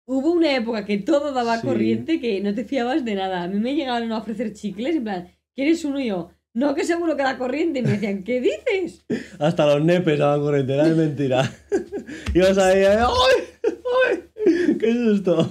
hubo una época que todo daba Sí. corriente que no te fiabas de nada. A mí me llegaban a ofrecer chicles, en plan, ¿quieres uno? Y yo, no, que seguro que da corriente. Y me decían, ¿qué dices? Hasta los nepes daban corriente, era de mentira. Ibas ahí, ¡ay! ¡Ay! ¡Qué susto!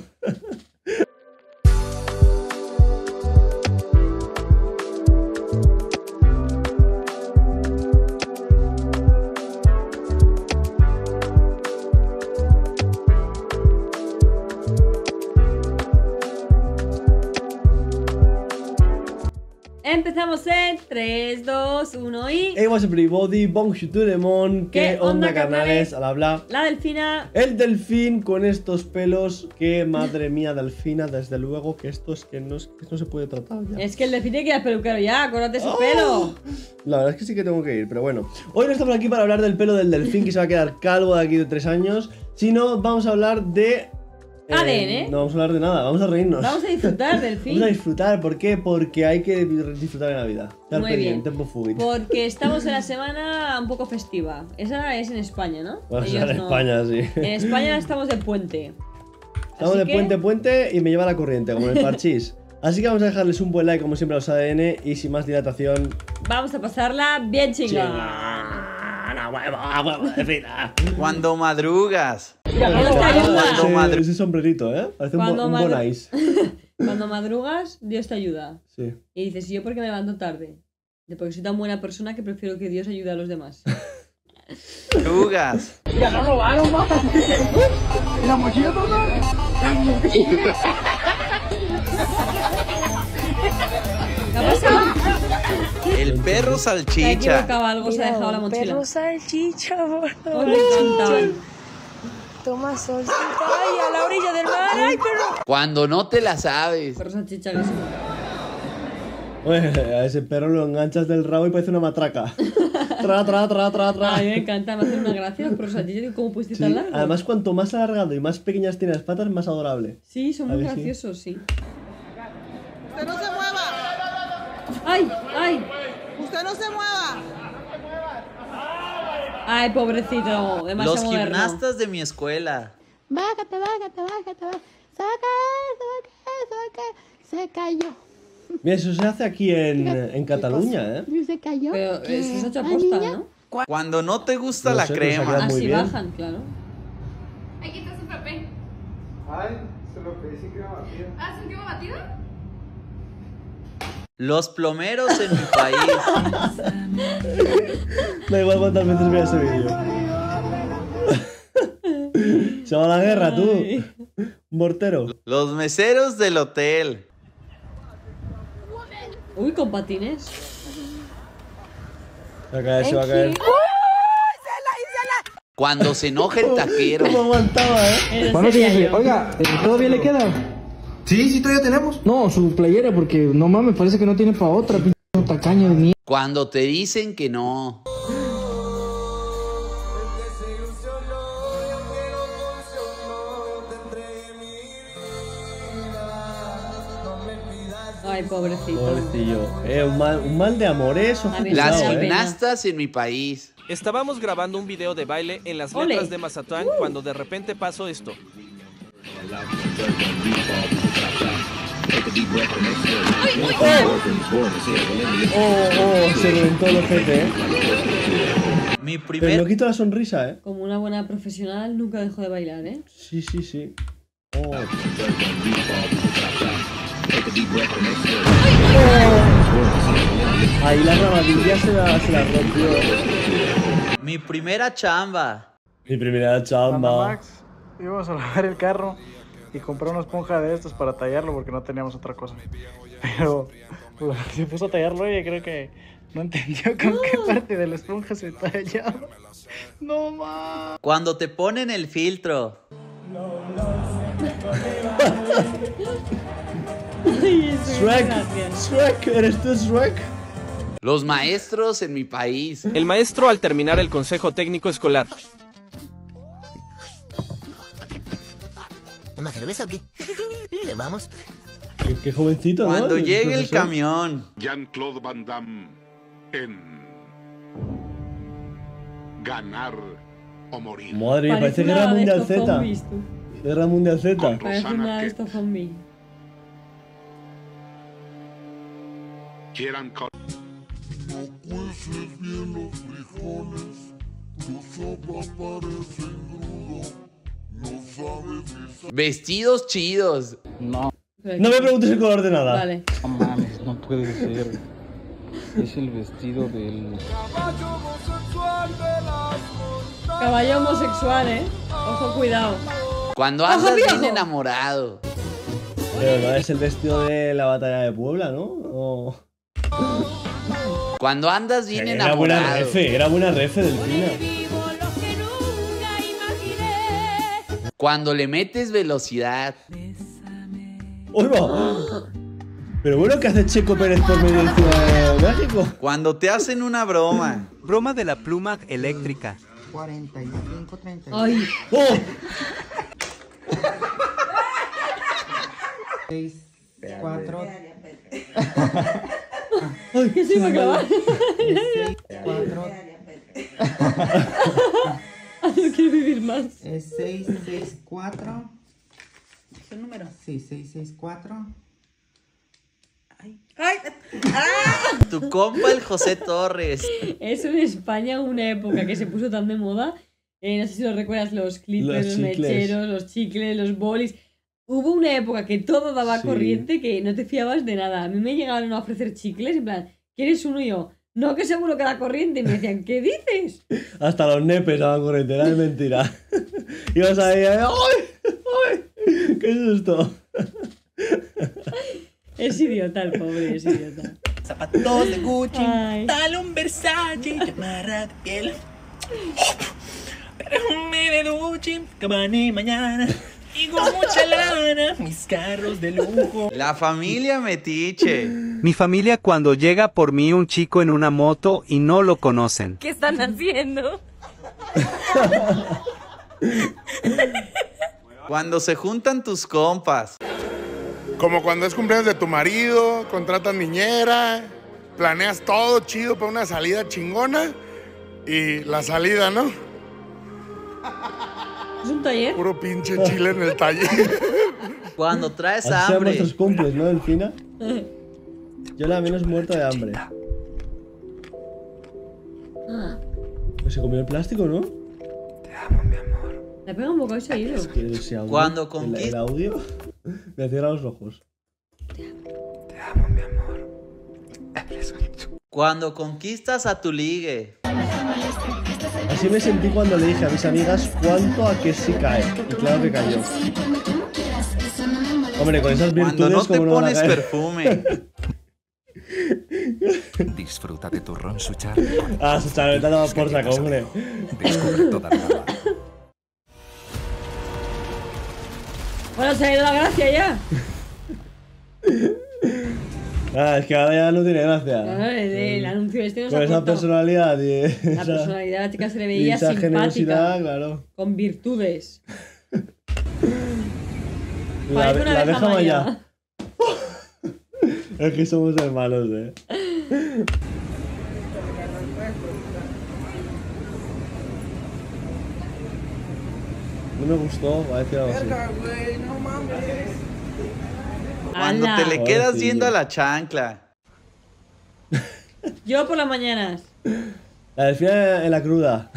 Empezamos en 3, 2, 1 y... Hey, what's up everybody, bonjour tout le monde, ¿qué onda carnales? Al habla. La delfina. El delfín con estos pelos, que madre mía, delfina, desde luego que esto es que no se puede tratar ya. Es que el delfín tiene que ir al peluquero ya, acuérdate su ¡Oh! pelo. La verdad es que sí que tengo que ir, pero bueno. Hoy no estamos aquí para hablar del pelo del delfín que se va a quedar calvo de aquí de 3 años, sino vamos a hablar de... ADN. No vamos a hablar de nada, vamos a reírnos. Vamos a disfrutar del fin. Vamos a disfrutar, ¿por qué? Porque hay que disfrutar de la vida. Estar Muy bien. tempo fugit. Porque estamos en la semana un poco festiva. Esa es en España, ¿no? Vamos a Ellos estar en no. España, sí. En España estamos de puente. Estamos Así de que puente y me lleva la corriente, como en el parchís. Así que vamos a dejarles un buen like, como siempre, a los ADN. Y sin más dilatación. vamos a pasarla bien chingada. Cuando madrugas. Dios te ayuda. Ese sombrerito, ¿eh? Parece un Cuando bonais. Cuando madrugas, Dios te ayuda. Sí. Y dices, ¿y yo por qué me levanto tarde? Porque soy tan buena persona que prefiero que Dios ayude a los demás. Madrugas. ¿Qué ha pasado? El perro Se ha salchicha. equivocado algo, se ha dejado la mochila. Perro salchicha, Oh, boludo. me encantaban. Toma solcita. Ay, a la orilla del mar. Ay, perro. Cuando no te la sabes. Perro salchicha que sí. Oye, a ese perro lo enganchas del rabo y parece una matraca. Tra. Ay, me encanta, me hace una gracia los perros salchicha. ¿Cómo pusiste Sí, tan largo? además, cuanto más alargado y más pequeñas tiene las patas, más adorable. Sí, son A muy ver, sí. graciosos, sí. ¡Usted no se mueva! ¡Ay! ¡Ay! ¡Usted no se mueva! ¡Ay, pobrecito! Demasiado Los moderno. gimnastas de mi escuela. Bájate. Saca. Se cayó. Mira, eso se hace aquí en Cataluña, ¿eh? Se cayó. Pero eso se ha hecho ¿Ah, aposta, niña? ¿no? Cuando no te gusta No la sé, pero se ha crema. quedado muy Así bien. bajan, claro. Aquí está su frappé. Ay, se lo pedí sin crema batida. ¿Ah, ¿sin crema batida? Los plomeros en mi país. Da igual cuántas veces vea ese vídeo. Se va a la guerra, tú. Ay. Un mortero. Los meseros del hotel. Uy, con patines. Se va a caer, se va a caer. Cuando se enoja el taquero. ¿Cómo aguantaba, eh? Eso Bueno, sería sí, yo. oiga, ¿todavía le queda? Sí, todavía tenemos. No, su playera, porque no mames, parece que no tiene para otra, pinche tacaño de mierda. Cuando te dicen que no. Ay, pobrecito. Pobrecillo. Un mal de amor, eso. A mí Las me da pena. gimnastas en mi país. Estábamos grabando un video de baile en las Ole. letras de Mazatlán cuando de repente pasó esto. Se reventó el ojete, eh. Mi Pero no primer. quito la sonrisa, eh. Como una buena profesional, nunca dejó de bailar, ¿eh? Sí. Oh. Ahí la rabadilla se la rompió. Mi primera chamba. Mi primera Santa chamba. Max, íbamos a lavar el carro y compré una esponja de estos para tallarlo porque no teníamos otra cosa. Pero pues, se puso a tallarlo y creo que no entendió con qué parte de la esponja se tallaba. No más. Cuando te ponen el filtro. Ay, eso, Shrek, gracias. Shrek, ¿eres tú Shrek? Los maestros en mi país. El maestro al terminar el consejo técnico escolar. ¿Una cerveza o qué? Vamos. Qué jovencito, ¿no? Cuando llegue el profesor. camión. Jean-Claude Van Damme en Ganar o Morir. Madre mía, parece Guerra una de Mundial estos Z. zombies, tú. Guerra Mundial Z. Parece una de estos zombies. Quieran Vestidos chidos. No. No me preguntes el color de nada. Vale. No mames, no puede ser. Es el vestido del... Caballo homosexual, Ojo, cuidado. Cuando ¡Ojo, andas viejo! bien enamorado. Pero no es el vestido de la batalla de Puebla, ¿no? O... Cuando andas bien Era buena enamorado. refe, era buena refe del Pina. Cuando le metes velocidad. ¡Uy, va! Pero bueno, ¿qué hace Checo Pérez por medio del Ciudad de México? Cuando te hacen una broma. Broma de la pluma eléctrica. 45, 30. Ay. ¡Oh! 6, 4. ¡Ay, ¿Qué se iba a clavar? 6, 4. No quiero vivir más. 6, 6, 4. ¿Es el número? Sí, 6, 6, 4. ¡Ay! ¡Ay! Tu compa el José Torres. Eso en España una época que se puso tan de moda. No sé si lo recuerdas, los clippers, los mecheros, los chicles, los bolis. Hubo una época que todo daba corriente, que no te fiabas de nada. A mí me llegaron a ofrecer chicles, en plan, ¿quieres uno? Y yo, no, que seguro que da corriente. Y me decían, ¿qué dices? Hasta los nepes daban corriente, era de mentira. Ibas ahí, ¡ay! ¡Ay! ¡Qué susto! Es idiota el pobre, es idiota. Zapatos de Gucci, Ay. talón Versace, chamarra de piel, perfume de Gucci, Gabbana mañana y con mucha lana, mis carros de lujo. La familia metiche. Mi familia cuando llega por mí un chico en una moto y no lo conocen. ¿Qué están haciendo? Cuando se juntan tus compas. Como cuando es cumpleaños de tu marido, contratas niñera, planeas todo chido para una salida chingona y la salida, ¿no? ¿Es un taller? Puro pinche chile en el taller. Cuando traes Así sean hambre. nuestros cumples, ¿no, Delfina? Yo la menos muerta de hambre. Pues se comió el plástico, ¿no? Le pega un poco ese hilo. Que ese audio, Cuando el conquistas. audio me cierra los ojos. Cuando conquistas a tu ligue. Así me sentí cuando le dije a mis amigas cuánto a que sí cae. Y claro que cayó. Hombre, con esas Cuando virtudes no te como no van a pones caer. perfume. Disfruta de tu ron Suchar. Ah, su charleta no por saco, hombre. Descubre toda la gama. Bueno, se ha ido la gracia ya. Ah, es que ahora ya no tiene gracia. Claro, el anuncio este nos Con ha esa cortado. personalidad y La personalidad de la chica se le y veía esa simpática. generosidad, claro. Con virtudes. La Parece una abeja maya. Es que somos hermanos, No me gustó, va a decir algo así. güey, no mames. Cuando te le quedas viendo a la chancla. Yo por las mañanas. La Delfina en la cruda.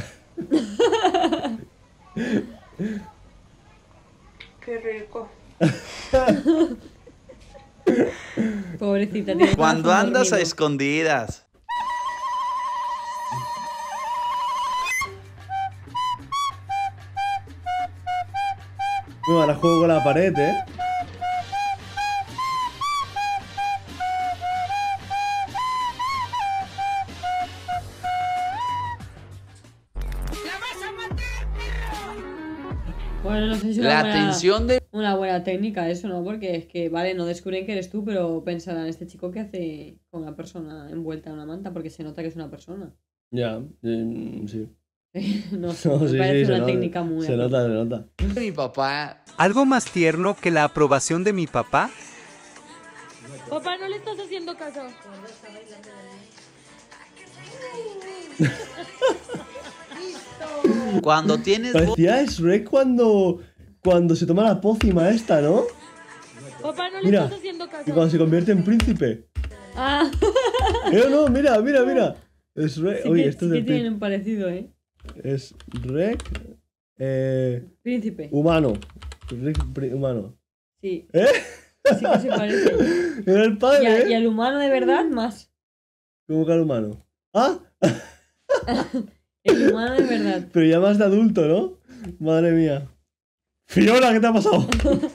Qué rico. Pobrecita. tiene Cuando corazón andas a dormido. escondidas. No, ahora juego con la pared, Bueno, no sé si es La una buena, tensión de. una buena técnica eso, ¿no? Porque es que, vale, no descubren que eres tú, pero pensarán, este chico que hace con una persona envuelta en una manta, porque se nota que es una persona. Ya, sí. No sé, No, me sí, parece sí, una técnica muy... se nota. Mi papá. ¿Algo más tierno que la aprobación de mi papá? Papá, no le estás haciendo caso. Cuando tienes. Parecía Shrek cuando cuando se toma la pócima esta, ¿no? Papá, no le Mira, estás haciendo caso. y cuando se convierte en príncipe. Ah. No, mira. Es Rek. Sí, Oye, que, esto sí es que tienen un parecido, ¿eh? Es Rek. Príncipe. Humano. Humano. Sí. ¿Eh? Sí que se parece. Era el padre, Y al humano de verdad, más. ¿Cómo que al humano? ¡Ah! El humano de verdad. Pero ya más de adulto, ¿no? Madre mía. Fiona, ¿qué te ha pasado?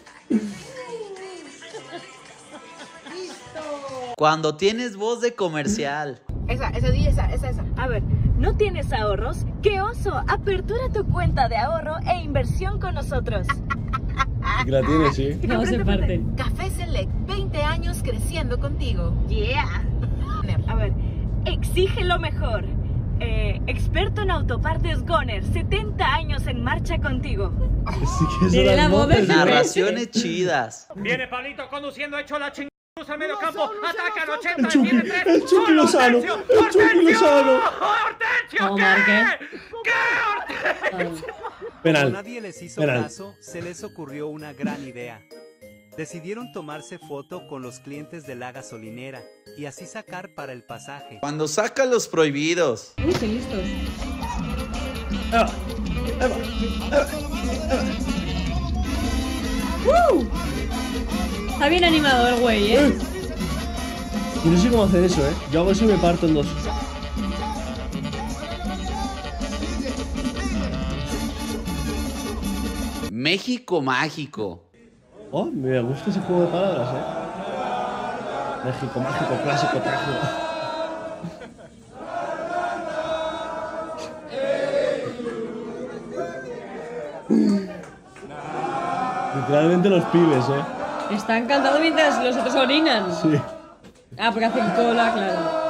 Cuando tienes voz de comercial. Esa. A ver, ¿no tienes ahorros? ¡Qué oso! Apertura tu cuenta de ahorro e inversión con nosotros. Que la tiene, sí. No se parten. Café Select, 20 años creciendo contigo. Yeah. A ver, exige lo mejor. Experto en autopartes Goner, 70 años en marcha contigo. Sí que son las voces. Narraciones chidas. Viene Pablito conduciendo, hecho la chingada al medio campo. Ataca al 80. El Chucky Lozano. El Chucky Lozano. ¡Hortensio! ¿Qué? ¡Hortensio! Penal. Como nadie les hizo caso, se les ocurrió una gran idea. Decidieron tomarse foto con los clientes de la gasolinera y así sacar para el pasaje. Cuando saca los prohibidos. Uy, qué listos. Está bien animado el güey, ¿eh? Yo no sé cómo hacer eso, ¿eh? Yo hago eso y me parto en dos. México mágico. Oh, me gusta ese juego de palabras, ¿eh? México mágico, clásico, trágico. Literalmente los pibes, ¿eh? Están cantando mientras los otros orinan. Sí. Ah, porque hacen cola, claro.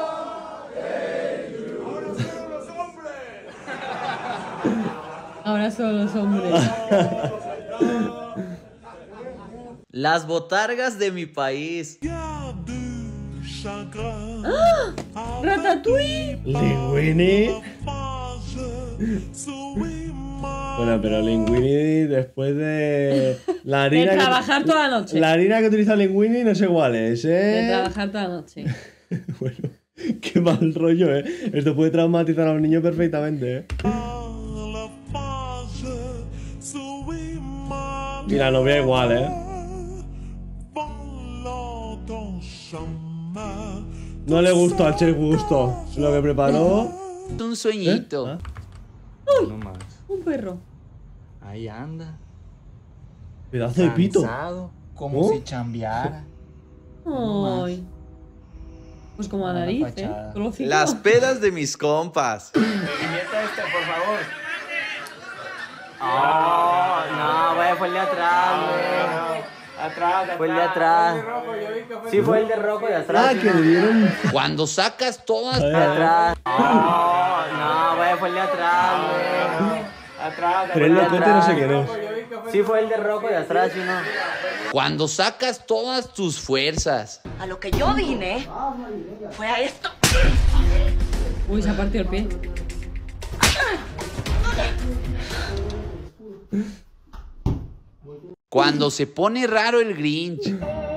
Ahora son los hombres. Las botargas de mi país. ¡Ah! ¡Ratatouille! Linguini. Bueno, pero Linguini después de la harina de trabajar toda la noche. La harina que utiliza Linguini no sé cuál es, ¿eh? De trabajar toda la noche. Bueno, qué mal rollo, ¿eh? Esto puede traumatizar a un niño perfectamente, ¿eh? Y la novia igual, ¿eh? No le gustó al chef Gusto lo que preparó. Un sueñito. ¿Eh? ¡Uy! No más. Un perro. Ahí anda. Pedazo de pito. Cansado, como si chambeara. Ay. Pues como a nariz, ¿eh? Las pedas de mis compas. Invierta este, por favor. Oh, no, güey, fue el de atrás, güey. Atrás. Fue el de atrás. Sí, fue el de rojo de atrás. Ah, que le dieron. Cuando sacas todas. De atrás. Oh, no, güey, fue el de atrás, güey. Atrás. Pero el locote no sé quién es. Sí, fue el de rojo de atrás, ¿sí no? Cuando sacas todas tus fuerzas. A lo que yo vine fue a esto. Uy, se ha partido el pie. Cuando se pone raro el Grinch.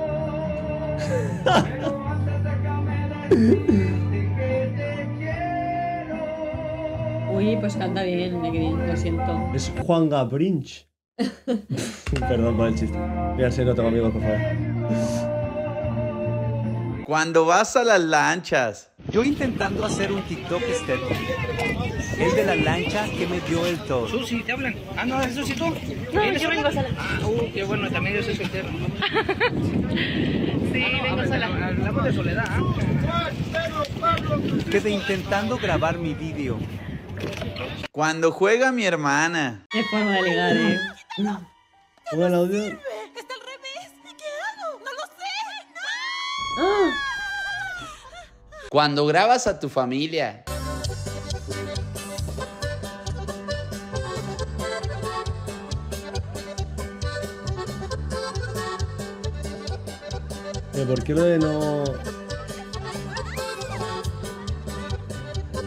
Uy, pues canta bien, Negrín, lo siento. Es Juan Gabrinch. Perdón por el chiste. Mira, si no tengo amigos, por favor. Cuando vas a las lanchas. Yo intentando hacer un TikTok estético. El de la lancha que me dio el todo. Susi, te hablan. Ah, no, es Susi tú. No, yo vengo sola. Qué bueno, también yo soy soltero. Sí, vengo sola. Hablamos de soledad. Quedé intentando grabar mi vídeo. Cuando juega mi hermana. Qué forma de ligar, ¿eh? Ponga el audio. Está al revés. ¿Qué hago? No lo sé. ¡Ah! Cuando grabas a tu familia. ¿Por qué lo de no...?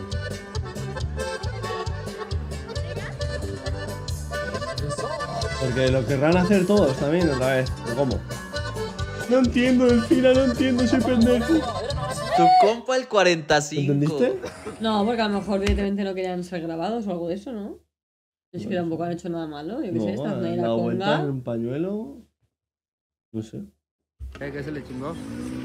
¿Por Porque lo querrán hacer todos también otra vez. ¿O cómo? No entiendo, Delfina, no entiendo, soy pendejo. Tu compa el 45. ¿Entendiste? No, porque a lo mejor directamente no querían ser grabados o algo de eso, ¿no? Es que tampoco han hecho nada malo. Yo qué sé, esta es la la vuelta conga. en un pañuelo. No sé. ¿Qué se le chingó?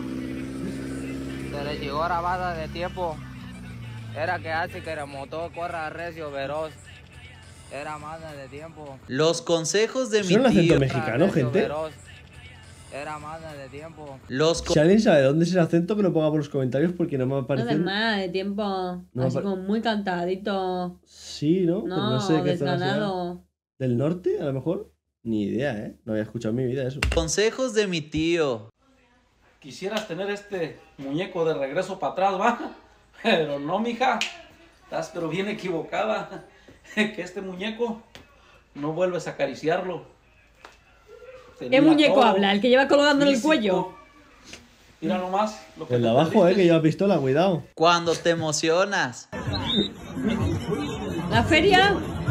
Se le llegó grabada de tiempo. Era que hace que el motor corra recio, veloz. Era más de tiempo. Los consejos de mi ¿Son un acento tío. mexicano, gente? Era más de tiempo. Si alguien sabe dónde es el acento, que lo ponga por los comentarios porque no me No aparece. de más, de tiempo. Así como muy cantadito. Sí, ¿no? Pues no sé qué zona será. desganado. ¿Del norte, a lo mejor? Ni idea, ¿eh? No había escuchado en mi vida eso. Consejos de mi tío. Quisieras tener este muñeco de regreso para atrás, ¿va? Pero no, mija. Estás pero bien equivocada. Que este muñeco no vuelves a acariciarlo. ¿Qué muñeco habla? ¿El que lleva colgando en el cuello? Mira nomás. Lo que El de abajo, que lleva pistola, cuidado. Cuando te emocionas. La feria.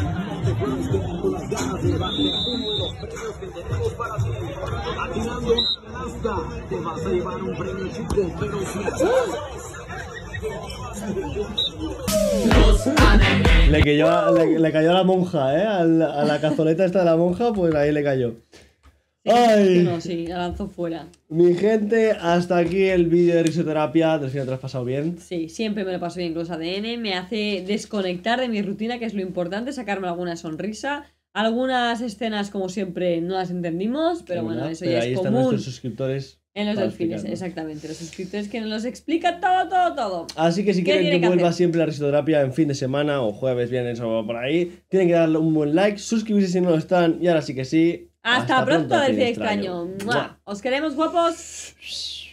Le cayó a la monja, ¿eh? A la cazoleta esta de la monja, pues ahí le cayó. ¡Ay! No, sí, la lanzó fuera. Mi gente, hasta aquí el vídeo de risoterapia. Delfina, ¿te lo has pasado bien? Sí, siempre me lo paso bien con los ADN. Me hace desconectar de mi rutina, que es lo importante, sacarme alguna sonrisa. Algunas escenas, como siempre, no las entendimos, pero bueno, eso ya ahí es están común. nuestros suscriptores. En los delfines, exactamente. Los suscriptores que nos los explican todo. Así que si quieren que vuelva siempre la risoterapia en fin de semana o jueves, viernes o por ahí, tienen que darle un buen like, suscribirse si no lo están y ahora sí que sí. Hasta pronto, Delfín Delfín Extraño. ¡Mua! Os queremos, guapos.